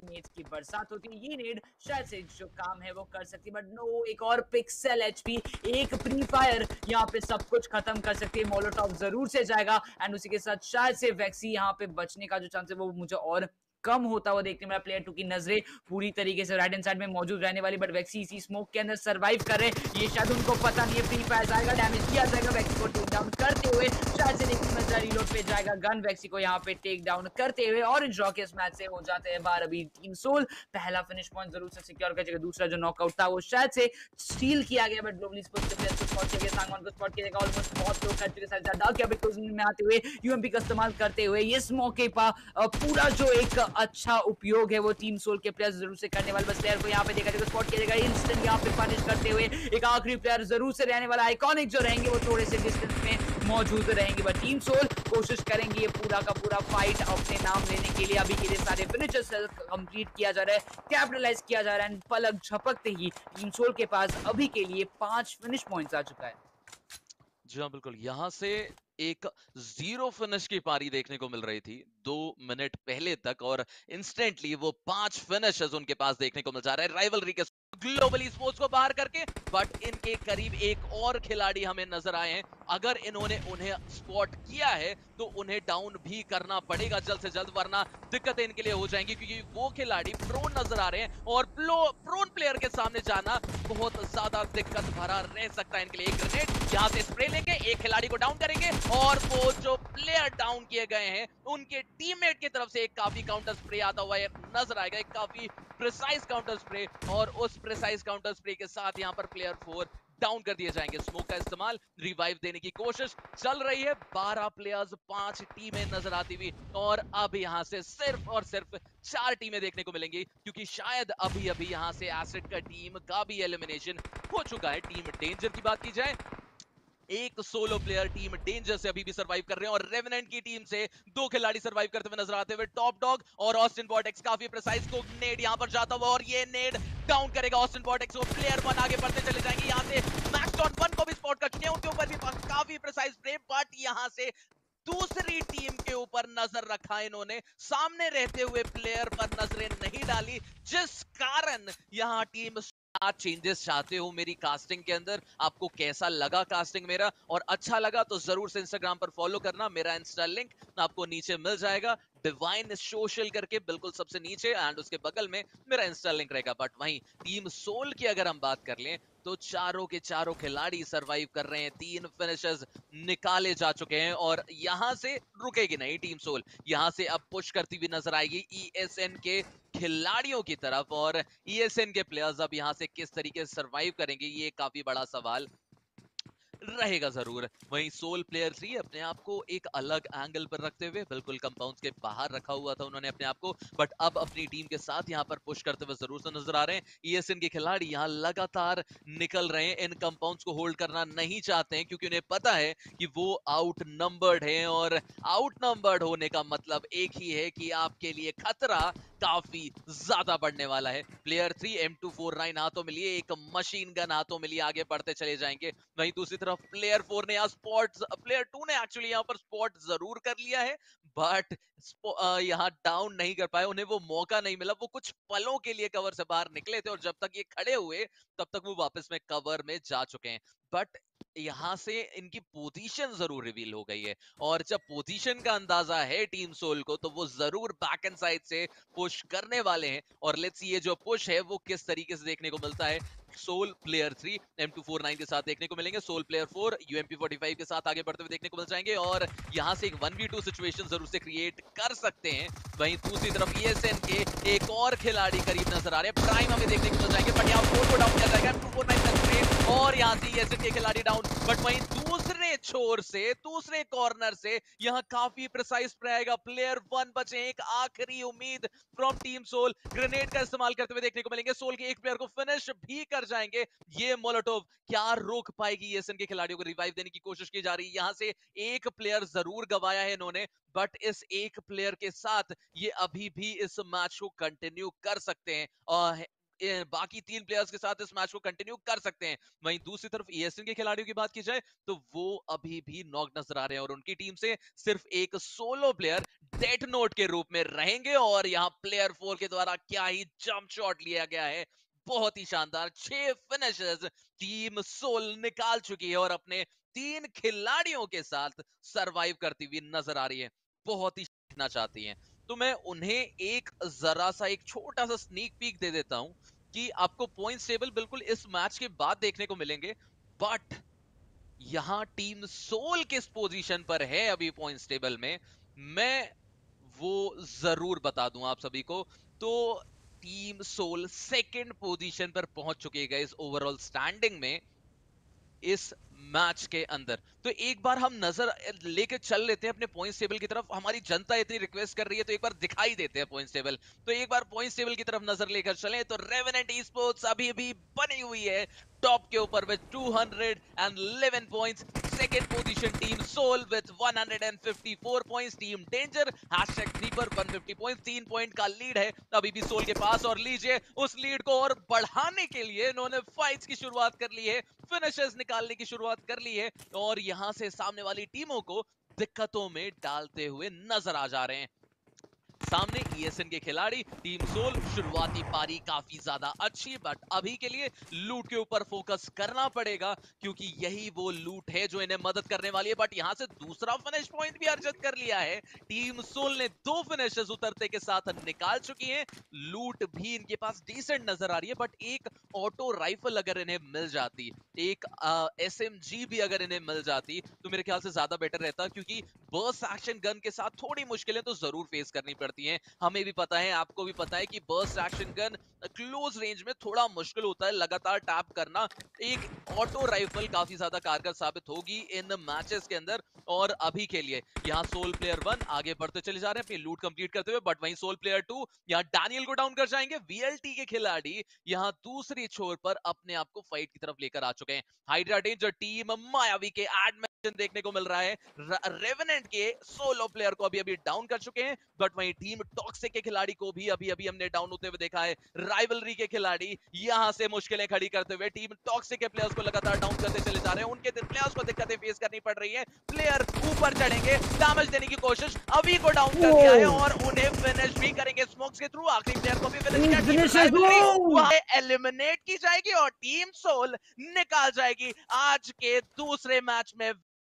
नेड्स की बरसात होती है। ये नेड शायद से जो काम है वो कर सकती है, बट नो, एक और पिक्सल एचपी, एक प्री फायर यहाँ पे सब कुछ खत्म कर सकती है। मोलोटॉव जरूर से जाएगा एंड उसी के साथ शायद से वैक्सी यहाँ पे बचने का जो चांस है वो मुझे और कम होता हुआ देखने में। प्लेयर 2 की नजरें पूरी तरीके से राइट हैंड साइड में मौजूद रहने वाली, बट वैक्सी इसी स्मोक के अंदर सर्वाइव कर रहे हैं। ये शायद उनको पता नहीं है, फ्री फायर जाएगा, डैमेज किया जाएगा वैक्सी को टेक डाउन करते हुए। शायद से लेकिन नजर रीलोड पे जाएगा गन, वैक्सी को यहाँ पे टेक डाउन करते हुए ऑरेंज रॉक इस मैच से हो जाते हैं बाहर। अभी टीम सोल पहला फिनिश पॉइंट जरूर से सिक्योर कर जाएगा, दूसरा जो नॉकआउट था वो शायद से स्टील किया गया, बट ग्लोबली स्पोर्ट्स के प्लेयर को स्पॉट किया गया, सांगवान को स्पॉट किया जाएगा। ऑलमोस्ट बहुत लोग कर चुके हैं, डार्क कैबिट क्लोजिंग में आते हुए यूएमपी का इस्तेमाल करते हुए इस मौके पर पूरा जो एक अच्छा उपयोग है वो टीम सोल के प्लेयर्स जरूर से करने वाले। बस प्लेयर को यहाँ पे देखा जाएगा, स्पॉट किया जाएगा, इंस्टेंट यहाँ पे पनिश करते हुए एक आखिरी प्लेयर जरूर से रहने वाला। आइकॉनिक जो रहेंगे वो थोड़े से डिस्टेंस में मौजूद रहेंगे, बट टीम सोल कोशिश करेंगे ये पूरा का पूरा फाइट अपने नाम लेने के लिए। अभी के लिए सारे फिनिशर्स कंप्लीट किया जा रहा है, कैपिटलाइज किया जा रहा है, पलक झपकते ही टीम सोल के पास अभी के लिए 5 फिनिश पॉइंट्स आ चुका है। जी हाँ, बिल्कुल। यहाँ से एक जीरो फिनिश की पारी देखने को मिल रही थी 2 मिनट पहले तक, और इंस्टेंटली वो 5 फिनिशेस उनके पास देखने को मिल जा रहा है राइवलरी के ग्लोबली स्पोर्ट्स को बाहर करके। बट इनके करीब एक और खिलाड़ी हमें नजर आए हैं। अगर इन्होंने उन्हें स्पॉट किया है तो उन्हें डाउन भी करना पड़ेगा जल्द से जल्द, वरना दिक्कतें इनके लिए हो जाएंगी, क्योंकि वो खिलाड़ी प्रोन नजर आ रहे हैं और प्रोन प्लेयर के सामने जाना बहुत ज्यादा दिक्कत भरा रह सकता है इनके लिए। एक ग्रेनेड यहाँ से स्प्रे लेंगे, एक खिलाड़ी को डाउन करेंगे, और वो जो प्लेयर डाउन किए गए हैं उनके टीममेट की तरफ से एक काफी काउंटर स्प्रे आता हुआ नजर आएगा, एक काफी प्रिसाइज काउंटर स्प्रे, और उस प्रिसाइज काउंटर स्प्रे के साथ यहाँ पर प्लेयर 4 डाउन कर दिए जाएंगे। स्मोक का इस्तेमाल, रिवाइव देने की कोशिश चल रही है। 12 प्लेयर्स, 5 टीमें नजर आती हुई, और अब यहां से सिर्फ और सिर्फ 4 टीमें देखने को मिलेंगी, क्योंकि शायद अभी अभी यहां से एसिड का टीम का भी एलिमिनेशन हो चुका है। टीम डेंजर की बात की जाए, एक सोलो प्लेयर टीम डेंजर से अभी भी सर्वाइव कर रहे हैं, और रेवेनेंट की टीम से 2 खिलाड़ी सर्वाइव करते हुए नजर आते हुए, टॉप डॉग और ऑस्टिन वॉर्टेक्स। काफी प्रिसाइज को नेड यहां पर जाता हुआ, और ये नेड डाउन करेगा ऑस्टिन वॉर्टेक्स को। प्लेयर 1 आगे बढ़ते चले जाएंगे, यहां से मैक्स ऑन 1 को भी स्पॉट कर चुके हैं, उनके ऊपर भी काफी प्रिसाइज स्प्रे, बट यहां से दूसरी टीम के ऊपर नजर रखा इन्होंने, सामने रहते हुए प्लेयर पर नजरें नहीं डाली, जिस कारण यहां टीम आप चेंजेस चाहते हो मेरी कास्टिंग के अंदर। आपको कैसा लगा कास्टिंग मेरा, और अच्छा लगा तो जरूर से इंस्टाग्राम पर फॉलो करना। मेरा इंस्टा लिंक आपको नीचे मिल जाएगा, डिवाइन सोशल करके बिल्कुल सबसे नीचे, एंड उसके बगल में मेरा इंस्टा लिंक रहेगा। बट वहीं टीम सोल की अगर हम बात कर लें तो चारों के चारों खिलाड़ी सरवाइव कर रहे हैं, 3 फिनिशर्स निकाले जा चुके हैं, और यहां से रुकेगी नहीं टीम सोल। यहां से अब पुश करती हुई नजर आएगी ईएसएन के खिलाड़ियों की तरफ, और ईएसएन के प्लेयर्स अब यहां से किस तरीके से सरवाइव करेंगे ये काफी बड़ा सवाल रहेगा जरूर। वहीं सोल प्लेयर 3 अपने आप को एक अलग एंगल पर रखते हुए बिल्कुल कंपाउंड्स के बाहर रखा हुआ था उन्होंने अपने आप को, बट अब अपनी टीम के साथ यहां पर पुश करते हुए जरूर से नजर आ रहे हैं। ईएसएन के खिलाड़ी यहां लगातार निकल रहे हैं, इन कंपाउंड्स को होल्ड करना नहीं चाहते हैं, क्योंकि उन्हें पता है कि वो आउट नंबर्ड हैं, और आउट नंबर्ड होने का मतलब एक ही है कि आपके लिए खतरा काफी ज्यादा बढ़ने वाला है। प्लेयर 3 M249 हाथों में लिए, एक मशीन गन हाथों में लिए आगे बढ़ते चले जाएंगे। वहीं दूसरी तरफ प्लेयर 4 ने यहाँ स्पॉट, प्लेयर 2 ने एक्चुअली यहाँ पर स्पॉट जरूर कर लिया है, बट यहाँ डाउन नहीं कर पाए, उन्हें वो मौका नहीं मिला। वो कुछ पलों के लिए कवर से बाहर निकले थे, और जब तक ये खड़े हुए तब तक वो वापस में कवर में जा चुके हैं। बट यहां से इनकी पोजीशन जरूर रिवील हो गई है, और जब पोजीशन का अंदाजा है टीम सोल को तो वो जरूर बैक एंड साइड से पुश करने वाले हैं। और लेट्स सी ये जो पुश है वो किस तरीके से देखने को मिलता है। सोल प्लेयर 3 M249 के साथ देखने को मिलेंगे, सोल प्लेयर 4 UMP45 के साथ आगे बढ़ते हुए देखने को मिल जाएंगे, और यहां से एक 1v2 सिचुएशन जरूर से क्रिएट कर सकते हैं। वहीं दूसरी तरफ ESN के एक और खिलाड़ी करीब नजर आ रहे हैं, प्राइम हमें देखने को मिल जाएंगे, बट यहाँ 4 को डाउन किया जाएगा M249 का स्प्रे, और यहां से ESN के खिलाड़ी डाउन। बट वहीं दूसरे छोर से, दूसरे कॉर्नर से यहाँ काफी प्रिसाइज स्प्रे आएगा। प्लेयर 1 बचे, एक आखिरी उम्मीद फ्रॉम टीम सोल, ग्रेनेड का इस्तेमाल करते हुए देखने को मिलेंगे। सोल के एक प्लेयर को फिनिश भी कर जाएंगे। ये मोलोटोव क्या रोक पाएगी एसएन के खिलाड़ियों को, रिवाइव देने की कोशिश की जा रही है। यहां से एक प्लेयर जरूर गवाया है इन्होंने, बट इस एक प्लेयर के साथ ये अभी भी इस मैच को कंटिन्यू कर सकते हैं। और बाकी 3 प्लेयर्स के साथ इस मैच को कंटिन्यू कर सकते हैं। वहीं दूसरी तरफ ESN के खिलाड़ियों की बात की जाए तो वो अभी भी नॉक नजर आ रहे हैं और उनकी टीम से सिर्फ एक सोलो प्लेयर डेथ नोट के रूप में रहेंगे। और यहाँ प्लेयर 4 के द्वारा क्या ही जंप शॉट लिया गया है, बहुत ही शानदार। 6 फिनिशेस टीम सोल निकाल चुकी है और अपने 3 खिलाड़ियों के साथ सरवाइव करती हुई नजर आ रही है। बहुत ही सीखना चाहती हैं। तो मैं उन्हें एक जरा सा एक छोटा सा स्नीक पीक दे देता हूं कि आपको पॉइंट्स टेबल बिल्कुल इस मैच के बाद देखने को मिलेंगे, बट यहां टीम सोल किस पोजीशन पर है अभी पॉइंट्स टेबल में, मैं वो जरूर बता दूं आप सभी को। तो टीम सोल सेकंड पोजीशन पर पहुंच चुकी है इस ओवरऑल स्टैंडिंग में इस मैच के अंदर। तो एक बार हम नजर लेके चल लेते हैं अपने पॉइंट्स टेबल की तरफ। हमारी जनता इतनी रिक्वेस्ट कर रही है तो एक बार दिखाई देते हैं पॉइंट्स टेबल। तो एक बार पॉइंट्स टेबल की तरफ नजर लेकर चलें तो रेवेनेंट ई-स्पोर्ट्स अभी भी बनी हुई है टॉप के ऊपर with 211 points. Second position team soul with 154 points. Team danger #3 पर 150 पॉइंट्स। 3 पॉइंट का लीड है अभी भी सोल के पास और लीजिए उस लीड को और बढ़ाने के लिए इन्होंने फाइट्स की शुरुआत कर ली है, फिनिशेस निकालने की शुरुआत कर ली है और यहां से सामने वाली टीमों को दिक्कतों में डालते हुए नजर आ जा रहे हैं। सामने ESN के खिलाड़ी टीम सोल, शुरुआती पारी काफी ज्यादा अच्छी, बट अभी के लिए लूट के ऊपर फोकस करना पड़ेगा क्योंकि यही वो लूट है जो इन्हें मदद करने वाली है। बट यहां से दूसरा फिनिश पॉइंट भी अर्जित कर लिया है। टीम सोल ने 2 फिनिशेस उतरते के साथ निकाल चुकी हैं। लूट भी इनके पास डिसेंट नजर आ रही है, बट एक ऑटो राइफल अगर इन्हें मिल जाती, एक SMG भी अगर इन्हें मिल जाती तो मेरे ख्याल से ज्यादा बेटर रहता, क्योंकि बर्स्ट एक्शन गन के साथ थोड़ी मुश्किलें तो जरूर फेस करनी पड़ती हैं। हमें भी पता है, आपको भी पता है कि burst action gun close range में थोड़ा मुश्किल होता है लगातार टैप करना। एक ऑटो राइफल काफी ज्यादा कारगर साबित होगी इन मैचेस के अंदर। और अभी के लिए यहाँ सोल प्लेयर 1 आगे बढ़ते चले जा रहे हैं अपनी लूट कंप्लीट करते हुए, बट वहीं सोल प्लेयर 2 यहाँ डैनियल को डाउन कर जाएंगे। VLT के खिलाड़ी यहाँ दूसरी छोर पर अपने आप को फाइट की तरफ लेकर आ चुके हैं। हाइड्रा डेंजर टीम मायावी के एडमिशन देखने को मिल रहा है। रेवेनेंट के सोलो प्लेयर को अभी डाउन कर चुके हैं, बट वहीं टीम टॉक्सिक के खिलाड़ी को भी अभी हमने डाउन होते हुए देखा है। राइवलरी के खिलाड़ी यहां से मुश्किलें खड़ी करते हुए टीम टॉक्सिक के प्लेयर्स को लगातार डाउन करते चले जा रहे हैं। उनके प्लेयर्स को दिक्कतें फेस करनी पड़ रही है। प्लेयर ऊपर चढ़ेंगे, डैमेज देने की कोशिश, अभी को डाउन कर दिया है और उन्हें फिनिश भी करेंगे स्मोक्स के थ्रू। आखिरी प्लेयर को भी फिनिश किया, एलिमिनेट की जाएगी और टीम सोल निकाल जाएगी आज के दूसरे मैच में